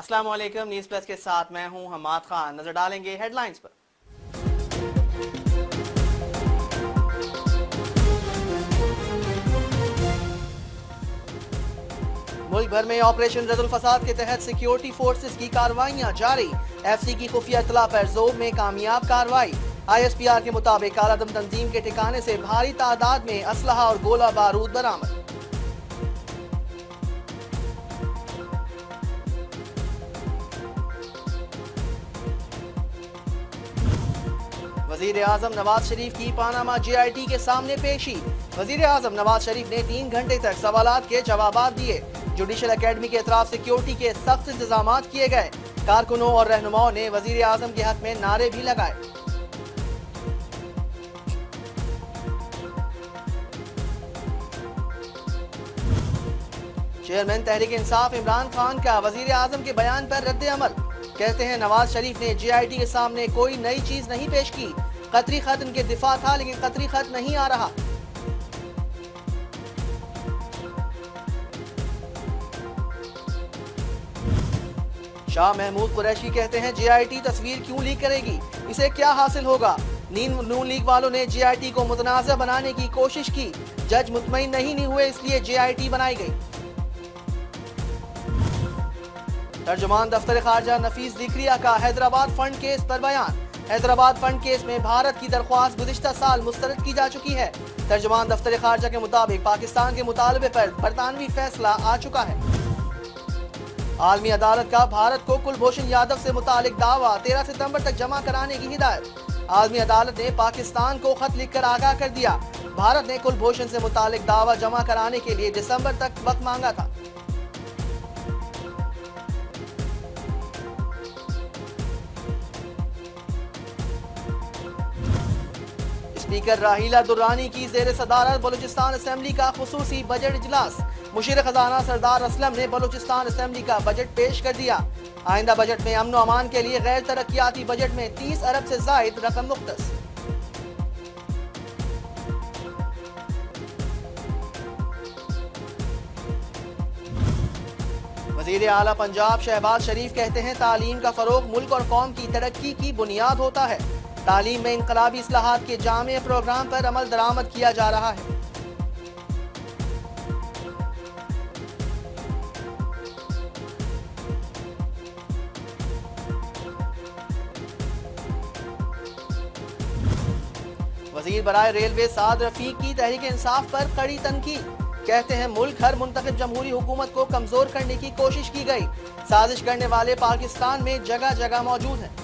अस्सलाम वालेकुम, news plus के साथ मैं हूं हमाद खान। नजर डालेंगे हेडलाइंस पर। मुल्क भर में ऑपरेशन रद्दुल फसाद के तहत सिक्योरिटी फोर्सेस की कार्रवाइयां जारी। एफसी की खुफिया इत्तला पर जोब में कामयाब कार्रवाई। ISPR के मुताबिक कालादम तंजीम के ठिकाने से भारी तादाद में असलहा और गोला बारूद बरामद। वजीर आजम नवाज शरीफ की पानामा JIT के सामने पेशी। वजीर आजम नवाज शरीफ ने 3 घंटे तक सवालात के जवाब दिए। जुडिशल अकेडमी के अतराफ सिक्योरिटी के सख्त इंतजाम किए गए। कारकुनों और रहनुमाओं ने वजीर आजम के हक में नारे भी लगाए। चेयरमैन तहरीक इंसाफ इमरान खान का वजीर आजम के बयान पर रद्द अमल। कहते हैं नवाज शरीफ ने JIT के सामने कोई नई चीज नहीं पेश की। कतरी खत उनके दिफा था, लेकिन कतरी खत नहीं आ रहा। शाह महमूद कुरैशी कहते हैं JIT तस्वीर क्यों लीक करेगी, इसे क्या हासिल होगा। नून लीग वालों ने JIT को मुतनाज़ा बनाने की कोशिश की। जज मुतमईन नहीं हुए, इसलिए JIT बनाई गई। तर्जुमान दफ्तर खारजा नफीस जिक्रिया का हैदराबाद फंड केस पर बयान। हैदराबाद फंड केस में भारत की दरख्वास्त गुज़िश्ता साल मुस्तरद की जा चुकी है। तर्जुमान दफ्तर खारजा के मुताबिक पाकिस्तान के मुतालबे पर बरतानवी फैसला आ चुका है। आलमी अदालत का भारत को कुलभूषण यादव से मुतालिक दावा 13 सितंबर तक जमा कराने की हिदायत। आलमी अदालत ने पाकिस्तान को खत लिखकर आगाह कर दिया। भारत ने कुलभूषण से मुतालिक दावा जमा कराने के लिए दिसंबर तक वक्त मांगा था। स्पीकर राहीला दुर्रानी की जेर सदारत बलूचिस्तान असेंबली का खुसूसी बजट इजलास। मुशीर खजाना सरदार असलम ने बलूचिस्तान असेंबली का बजट पेश कर दिया। आइंदा बजट में अमन व अमान के लिए गैर तरक्याती बजट में 30 अरब से जायद रकम मुख्तस। वजीर आला पंजाब शहबाज शरीफ कहते हैं तालीम का फरोग मुल्क और कौम की तरक्की की बुनियाद होता है। तालीम में इनकलाबी इस्लाहात के जामे प्रोग्राम पर अमल दरामद किया जा रहा है। वजीर बराए रेलवे साद रफीक की तहरीक इंसाफ पर कड़ी तनकीद। कहते हैं मुल्क हर मुंतखब जमहूरी हुकूमत को कमजोर करने की कोशिश की गई। साजिश करने वाले पाकिस्तान में जगह जगह मौजूद हैं।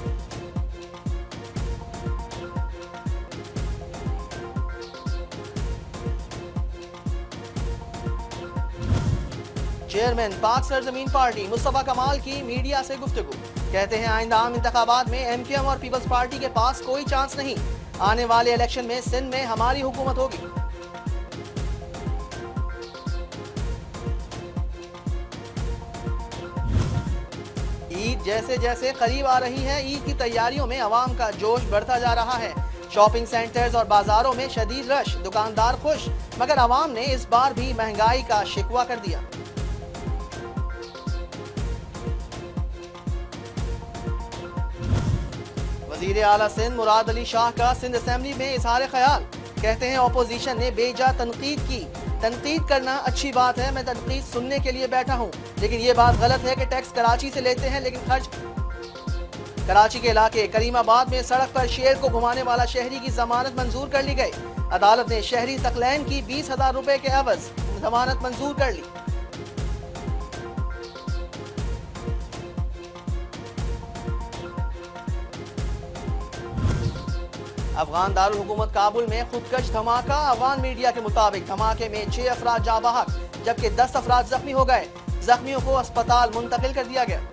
चेयरमैन पाक सरजमीन पार्टी मुस्तफा कमाल की मीडिया से गुफ्तगू। कहते हैं आइंदा आम इंतखाबात में MKM और पीपल्स पार्टी के पास कोई चांस नहीं। आने वाले इलेक्शन में सिंध में हमारी हुकूमत होगी। ईद जैसे जैसे करीब आ रही है, ईद की तैयारियों में अवाम का जोश बढ़ता जा रहा है। शॉपिंग सेंटर्स और बाजारों में शदीद रश, दुकानदार खुश, मगर अवाम ने इस बार भी महंगाई का शिकवा कर दिया। वजीर आला सिंध मुराद अली शाह का सिंध असेंबली में इजहार ख्याल। कहते हैं अपोजिशन ने बेजा तनकीद की। तनकीद करना अच्छी बात है, मैं तनकीद सुनने के लिए बैठा हूँ, लेकिन ये बात गलत है कि टैक्स कराची से लेते हैं लेकिन खर्च। कराची के इलाके करीमाबाद में सड़क पर शेर को घुमाने वाला शहरी की जमानत मंजूर कर ली गई। अदालत ने शहरी सकलैन की 20,000 रुपए के एवज जमानत मंजूर कर ली। अफगान दारुल हुकूमत काबुल में खुदकश धमाका। अफगान मीडिया के मुताबिक धमाके में 6 अफराद जाँ बहक, जबकि 10 अफराद जख्मी हो गए। जख्मियों को अस्पताल मुंतकिल कर दिया गया।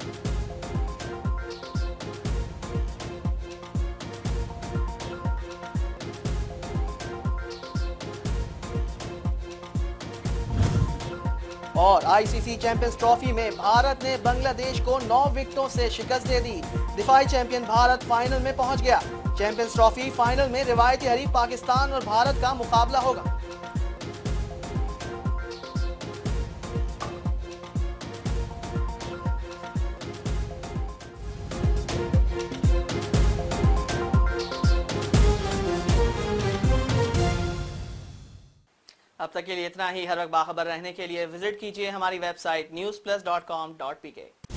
और ICC चैंपियंस ट्रॉफी में भारत ने बांग्लादेश को 9 विकेटों से शिकस्त दे दी। दिफाई चैंपियन भारत फाइनल में पहुंच गया। चैंपियंस ट्रॉफी फाइनल में रिवायती हरीफ पाकिस्तान और भारत का मुकाबला होगा। अब तक के लिए इतना ही। हर वक्त बाखबर रहने के लिए विजिट कीजिए हमारी वेबसाइट newsplus.com.pk।